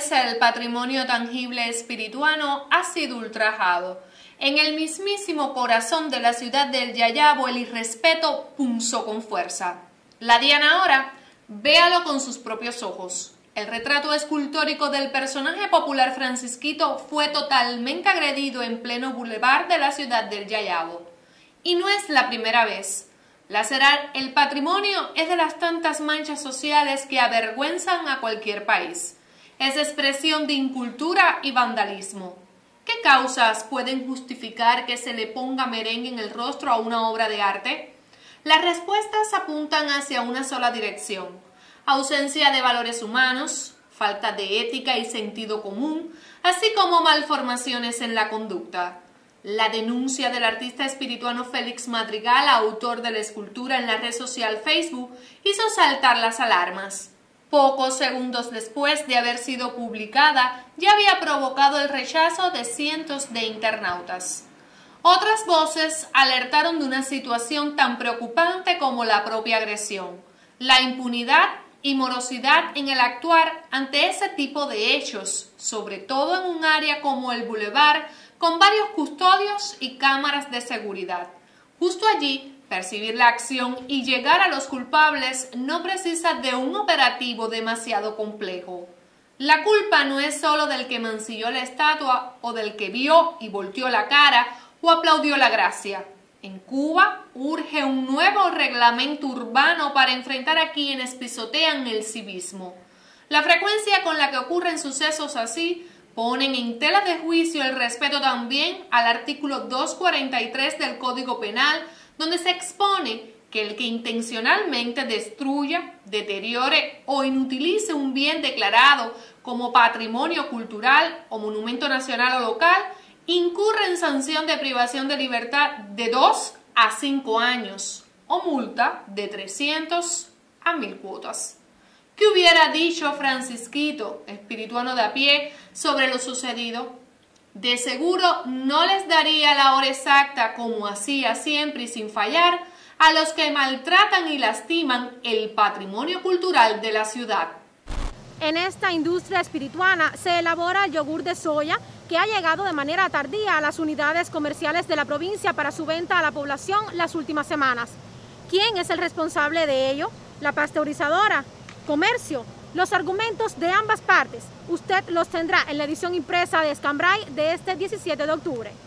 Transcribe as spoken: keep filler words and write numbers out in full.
vez el patrimonio tangible espirituano ha sido ultrajado. En el mismísimo corazón de la ciudad del Yayabo el irrespeto punzó con fuerza. La Diana ahora, véalo con sus propios ojos. El retrato escultórico del personaje popular Francisquito fue totalmente agredido en pleno bulevar de la ciudad del Yayabo. Y no es la primera vez. Lacerar el patrimonio es de las tantas manchas sociales que avergüenzan a cualquier país. Es expresión de incultura y vandalismo. ¿Qué causas pueden justificar que se le ponga merengue en el rostro a una obra de arte? Las respuestas apuntan hacia una sola dirección: ausencia de valores humanos, falta de ética y sentido común, así como malformaciones en la conducta. La denuncia del artista espirituano Félix Madrigal, autor de la escultura, en la red social Facebook, hizo saltar las alarmas. Pocos segundos después de haber sido publicada, ya había provocado el rechazo de cientos de internautas. Otras voces alertaron de una situación tan preocupante como la propia agresión: la impunidad y morosidad en el actuar ante ese tipo de hechos, sobre todo en un área como el Boulevard, con varios custodios y cámaras de seguridad. Justo allí, percibir la acción y llegar a los culpables no precisa de un operativo demasiado complejo. La culpa no es solo del que mancilló la estatua o del que vio y volteó la cara o aplaudió la gracia. En Cuba urge un nuevo reglamento urbano para enfrentar a quienes pisotean el civismo. La frecuencia con la que ocurren sucesos así ponen en tela de juicio el respeto también al artículo doscientos cuarenta y tres del Código Penal, donde se expone que el que intencionalmente destruya, deteriore o inutilice un bien declarado como patrimonio cultural o monumento nacional o local incurre en sanción de privación de libertad de dos a cinco años o multa de trescientos a mil cuotas. ¿Qué hubiera dicho Francisquito, espirituano de a pie, sobre lo sucedido? De seguro no les daría la hora exacta, como hacía siempre y sin fallar, a los que maltratan y lastiman el patrimonio cultural de la ciudad. En esta industria espirituana se elabora yogur de soya que ha llegado de manera tardía a las unidades comerciales de la provincia para su venta a la población las últimas semanas. ¿Quién es el responsable de ello? ¿La pasteurizadora? ¿Comercio? Los argumentos de ambas partes usted los tendrá en la edición impresa de Escambray de este diecisiete de octubre.